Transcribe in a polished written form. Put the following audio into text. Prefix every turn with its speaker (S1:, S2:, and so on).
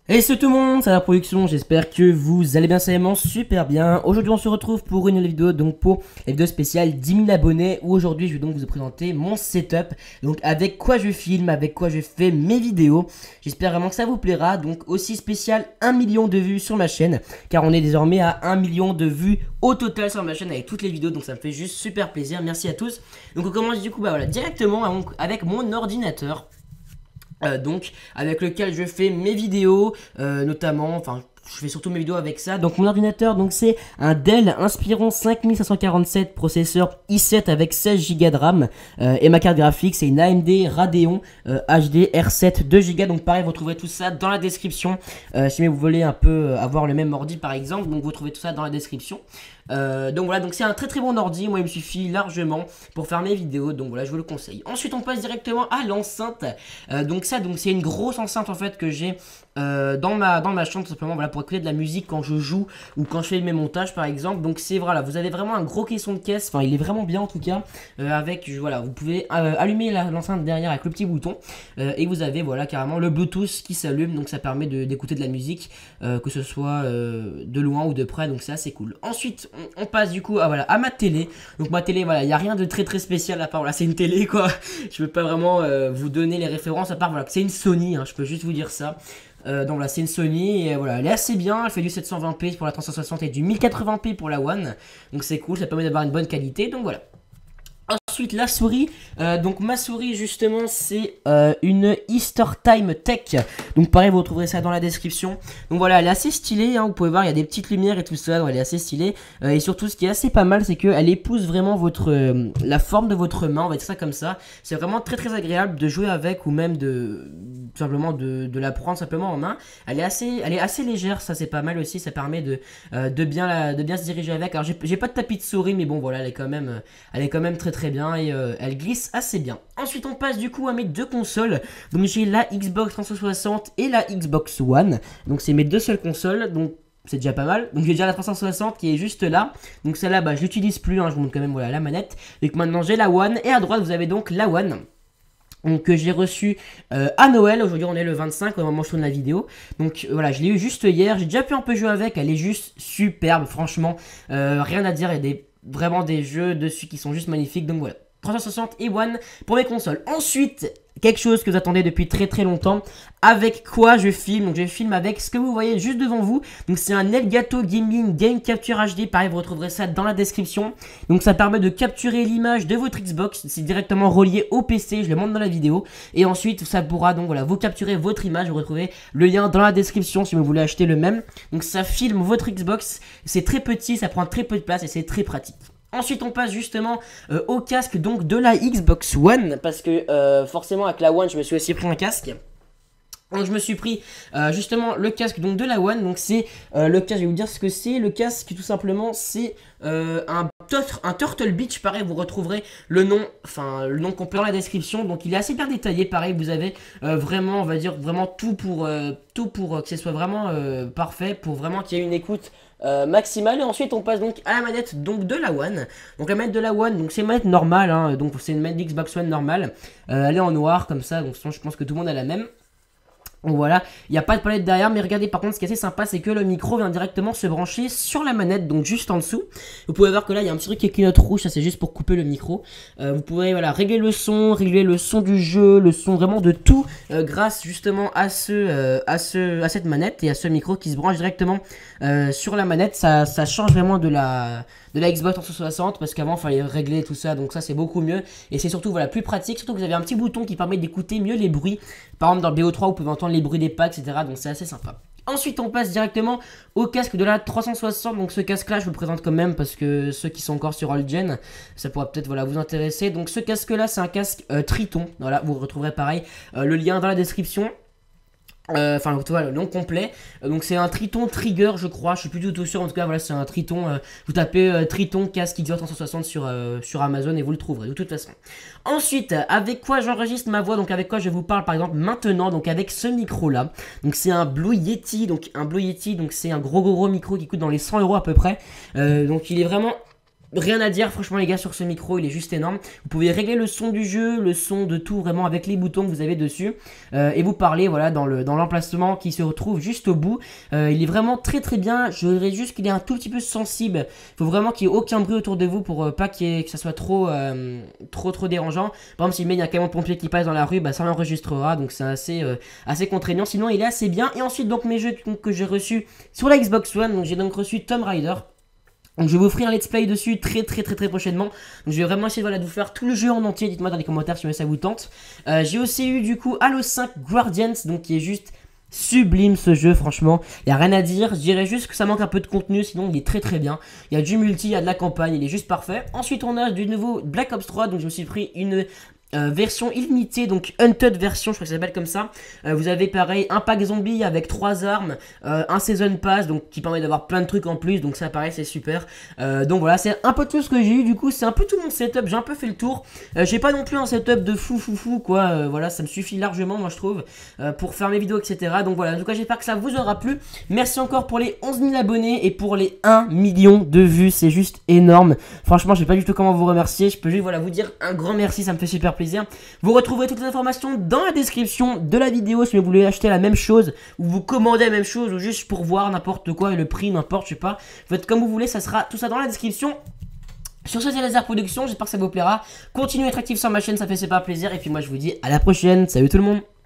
S1: Et c'est tout le monde, c'est la production, j'espère que vous allez bien, ça super bien. Aujourd'hui on se retrouve pour une nouvelle vidéo, donc pour la vidéo spéciale 10 000 abonnés, où aujourd'hui je vais donc vous présenter mon setup, donc avec quoi je filme, avec quoi je fais mes vidéos. J'espère vraiment que ça vous plaira, donc aussi spécial 1 million de vues sur ma chaîne, car on est désormais à 1 million de vues au total sur ma chaîne avec toutes les vidéos, donc ça me fait juste super plaisir, merci à tous. Donc on commence du coup voilà, directement avec mon ordinateur. Donc avec lequel je fais mes vidéos, notamment, enfin je fais surtout mes vidéos avec ça. Donc mon ordinateur, donc c'est un Dell Inspiron 5547, processeur i7 avec 16 Go de RAM, et ma carte graphique c'est une AMD Radeon HD R7 2 Go. Donc pareil, vous trouverez tout ça dans la description, si vous voulez un peu avoir le même ordi par exemple, donc vous trouvez tout ça dans la description. Donc voilà, donc c'est un très bon ordi, moi il me suffit largement pour faire mes vidéos, donc voilà, je vous le conseille. Ensuite on passe directement à l'enceinte. Donc c'est une grosse enceinte en fait que j'ai dans ma chambre, tout simplement, voilà, pour écouter de la musique quand je joue ou quand je fais mes montages par exemple. Donc c'est voilà, vous avez vraiment un gros caisson de caisse, enfin il est vraiment bien en tout cas, avec voilà, vous pouvez allumer l'enceinte derrière avec le petit bouton, et vous avez voilà carrément le Bluetooth qui s'allume, donc ça permet d'écouter de la musique, que ce soit de loin ou de près, donc c'est assez cool. Ensuite on passe du coup à ma télé. Donc ma télé, voilà, il n'y a rien de très spécial à part, voilà, c'est une télé quoi. Je peux pas vraiment vous donner les références à part, voilà, que c'est une Sony, hein, je peux juste vous dire ça. Donc voilà, c'est une Sony et voilà, elle est assez bien, elle fait du 720p pour la 360 et du 1080p pour la One. Donc c'est cool, ça permet d'avoir une bonne qualité, donc voilà. Ensuite la souris, donc ma souris justement c'est une Easter Time Tech, donc pareil vous retrouverez ça dans la description. Donc voilà, elle est assez stylée, hein, vous pouvez voir il y a des petites lumières et tout ça, donc elle est assez stylée, et surtout ce qui est assez pas mal c'est qu'elle épouse vraiment la forme de votre main, on va dire ça comme ça. C'est vraiment très agréable de jouer avec, ou même tout simplement de la prendre simplement en main. Elle est assez légère, ça c'est pas mal aussi, ça permet de bien se diriger avec. Alors j'ai pas de tapis de souris, mais bon voilà, elle est quand même très bien, et elle glisse assez bien. Ensuite on passe du coup à mes deux consoles. Donc j'ai la Xbox 360 et la Xbox One. Donc c'est mes deux seules consoles, donc c'est déjà pas mal. Donc j'ai déjà la 360 qui est juste là. Donc celle-là je l'utilise plus, hein, je vous montre quand même voilà la manette. Donc maintenant j'ai la One, et à droite vous avez donc la One, donc que j'ai reçu à Noël. Aujourd'hui on est le 25 au moment où je tourne la vidéo. Donc voilà, je l'ai eu juste hier, j'ai déjà pu un peu jouer avec, elle est juste superbe franchement, rien à dire, il y a vraiment des jeux dessus qui sont juste magnifiques. Donc voilà, 360 et One pour mes consoles. Ensuite, quelque chose que vous attendez depuis très longtemps, avec quoi je filme. Donc je filme avec ce que vous voyez juste devant vous. Donc c'est un Elgato Gaming Game Capture HD, pareil vous retrouverez ça dans la description. Donc ça permet de capturer l'image de votre Xbox, c'est directement relié au PC, je le montre dans la vidéo. Et ensuite ça pourra donc voilà, vous capturer votre image, vous retrouvez le lien dans la description si vous voulez acheter le même. Donc ça filme votre Xbox, c'est très petit, ça prend très peu de place et c'est très pratique. Ensuite on passe justement au casque donc de la Xbox One, parce que forcément avec la One je me suis aussi pris un casque. Donc je me suis pris justement le casque donc de la One. Donc c'est le casque, je vais vous dire ce que c'est. Le casque tout simplement c'est un Turtle Beach, pareil vous retrouverez le nom complet dans la description. Donc il est assez bien détaillé, pareil vous avez vraiment, on va dire vraiment tout pour que ce soit vraiment parfait, pour vraiment qu'il y ait une écoute maximale. Et ensuite on passe donc à la manette donc de la One. Donc la manette de la One, donc c'est une manette normale, hein, donc c'est une manette Xbox One normale, elle est en noir comme ça, donc je pense que tout le monde a la même. Donc voilà, il n'y a pas de palette derrière, mais regardez par contre ce qui est assez sympa c'est que le micro vient directement se brancher sur la manette, donc juste en dessous. Vous pouvez voir que là il y a un petit truc qui clignote rouge, ça c'est juste pour couper le micro. Vous pouvez voilà, régler le son du jeu, le son vraiment de tout, grâce justement à cette manette et à ce micro qui se branche directement sur la manette. Ça change vraiment de la Xbox 360, parce qu'avant il fallait régler tout ça, donc ça c'est beaucoup mieux. Et c'est surtout voilà, plus pratique, surtout que vous avez un petit bouton qui permet d'écouter mieux les bruits. Par exemple dans le BO3 vous pouvez entendre les bruits des packs, etc. Donc c'est assez sympa. Ensuite on passe directement au casque de la 360. Donc ce casque là je vous le présente quand même, parce que ceux qui sont encore sur Old Gen, ça pourra peut-être voilà, vous intéresser. Donc ce casque là c'est un casque Triton, voilà, vous retrouverez pareil le lien dans la description. Enfin tu vois le nom complet, donc c'est un Triton Trigger je crois, je suis plus du tout sûr, en tout cas voilà c'est un Triton, vous tapez Triton casque Xbox 360 sur Amazon et vous le trouverez de toute façon. Ensuite avec quoi j'enregistre ma voix, donc avec quoi je vous parle par exemple maintenant, donc avec ce micro là, donc c'est un Blue Yeti, donc c'est un gros micro qui coûte dans les 100 € à peu près, donc il est vraiment Rien à dire, franchement les gars, sur ce micro, il est juste énorme. Vous pouvez régler le son du jeu, le son de tout, vraiment avec les boutons que vous avez dessus. Et vous parlez, voilà, dans l'emplacement qui se retrouve juste au bout. Il est vraiment très très bien. Je dirais juste qu'il est un tout petit peu sensible. Il faut vraiment qu'il n'y ait aucun bruit autour de vous pour pas que ça soit trop dérangeant. Par exemple, s'il y a un camion de pompier qui passe dans la rue, bah, ça l'enregistrera. Donc c'est assez contraignant. Sinon, il est assez bien. Et ensuite, donc mes jeux que j'ai reçus sur la Xbox One. Donc j'ai donc reçu Tomb Raider. Donc je vais vous offrir un let's play dessus très prochainement. Donc je vais vraiment essayer, voilà, de vous faire tout le jeu en entier. Dites-moi dans les commentaires si ça vous tente. J'ai aussi eu du coup Halo 5 Guardians, donc qui est juste sublime ce jeu, franchement. Il n'y a rien à dire. Je dirais juste que ça manque un peu de contenu, sinon il est très bien. Il y a du multi, il y a de la campagne, il est juste parfait. Ensuite on a du nouveau Black Ops 3, donc je me suis pris une version illimitée, donc Hunted version, je crois que ça s'appelle comme ça. Vous avez pareil un pack zombie avec 3 armes, un season pass, donc qui permet d'avoir plein de trucs en plus, donc ça pareil c'est super. Donc voilà, c'est un peu tout ce que j'ai eu, du coup c'est un peu tout mon setup, j'ai un peu fait le tour. J'ai pas non plus un setup de fou quoi, voilà, ça me suffit largement moi je trouve, pour faire mes vidéos etc. Donc voilà, en tout cas j'espère que ça vous aura plu. Merci encore pour les 11 000 abonnés et pour les 1 million de vues, c'est juste énorme. Franchement je sais pas du tout comment vous remercier, je peux juste voilà vous dire un grand merci, ça me fait super plaisir. Vous retrouverez toutes les informations dans la description de la vidéo si vous voulez acheter la même chose ou vous commandez la même chose ou juste pour voir n'importe quoi, le prix, n'importe, je sais pas. Faites comme vous voulez, ça sera tout ça dans la description. Sur ce, c'est Laser Production, j'espère que ça vous plaira. Continuez à être actif sur ma chaîne, ça fait super plaisir. Et puis moi je vous dis à la prochaine, salut tout le monde.